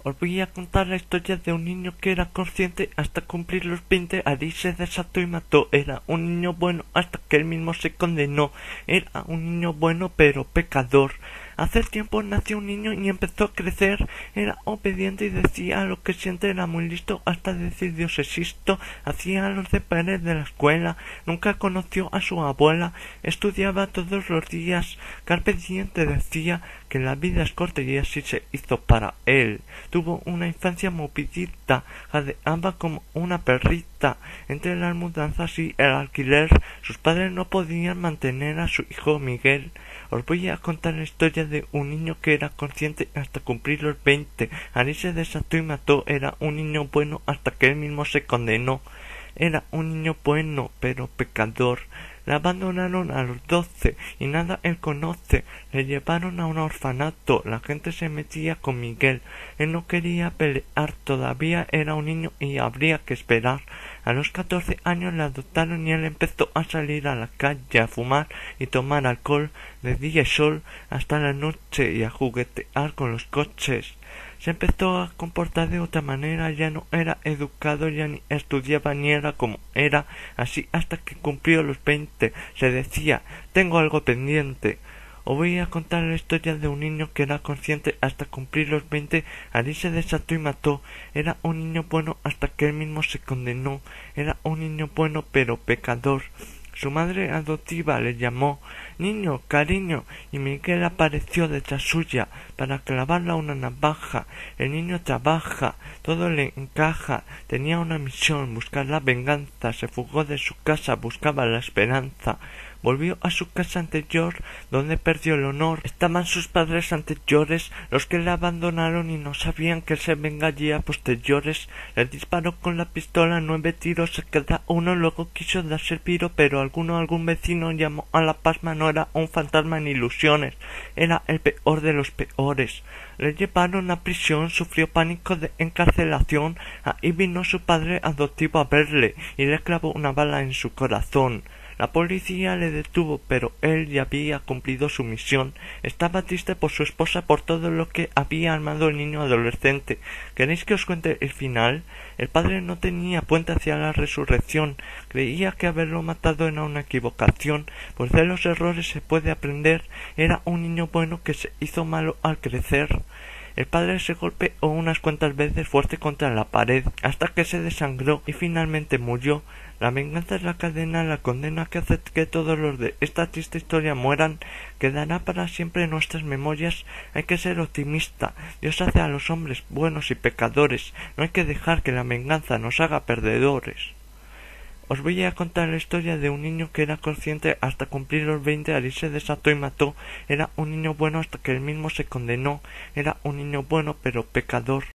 Os voy a contar la historia de un niño que era consciente hasta cumplir los 20. Allí se desató y mató. Era un niño bueno hasta que él mismo se condenó. Era un niño bueno pero pecador. Hace tiempo nació un niño y empezó a crecer. Era obediente y decía lo que siente. Era muy listo hasta decir Dios existo. Hacía los deberes de la escuela. Nunca conoció a su abuela. Estudiaba todos los días. Carpe diem decía que la vida es corta y así se hizo para él. Tuvo una infancia movidita, jadeaba como una perrita. Entre las mudanzas y el alquiler, sus padres no podían mantener a su hijo Miguel. Os voy a contar la historia de un niño que era consciente hasta cumplir los 20. Allí se desató y mató. Era un niño bueno hasta que él mismo se condenó. Era un niño bueno, pero pecador. Le abandonaron a los 12 y nada él conoce. Le llevaron a un orfanato. La gente se metía con Miguel. Él no quería pelear. Todavía era un niño y habría que esperar. A los 14 años le adoptaron y él empezó a salir a la calle a fumar y tomar alcohol de día y sol hasta la noche y a juguetear con los coches. Se empezó a comportar de otra manera, ya no era educado, ya ni estudiaba ni era como era, así hasta que cumplió los 20. Se decía, tengo algo pendiente. Os voy a contar la historia de un niño que era consciente hasta cumplir los 20. Allí se desató y mató. Era un niño bueno hasta que él mismo se condenó. Era un niño bueno pero pecador. Su madre adoptiva le llamó niño, cariño, y Miguel apareció detrás suya para clavarla una navaja. El niño trabaja, todo le encaja, tenía una misión, buscar la venganza. Se fugó de su casa, buscaba la esperanza. Volvió a su casa anterior, donde perdió el honor. Estaban sus padres anteriores, los que le abandonaron y no sabían que él se vengaría a posteriores. Le disparó con la pistola 9 tiros, se queda uno, luego quiso darse el piro, pero algún vecino llamó a la pasma. No era un fantasma ni ilusiones, era el peor de los peores. Le llevaron a prisión, sufrió pánico de encarcelación. Ahí vino su padre adoptivo a verle y le clavó una bala en su corazón. La policía le detuvo, pero él ya había cumplido su misión. Estaba triste por su esposa, por todo lo que había armado el niño adolescente. ¿Queréis que os cuente el final? El padre no tenía puente hacia la resurrección. Creía que haberlo matado era una equivocación, pues de los errores se puede aprender. Era un niño bueno que se hizo malo al crecer. El padre se golpeó unas cuantas veces fuerte contra la pared, hasta que se desangró y finalmente murió. La venganza es la cadena, la condena que hace que todos los de esta triste historia mueran. Quedará para siempre en nuestras memorias. Hay que ser optimista. Dios hace a los hombres buenos y pecadores. No hay que dejar que la venganza nos haga perdedores. Os voy a contar la historia de un niño que era consciente hasta cumplir los 20. Allí se desató y mató. Era un niño bueno hasta que él mismo se condenó. Era un niño bueno pero pecador.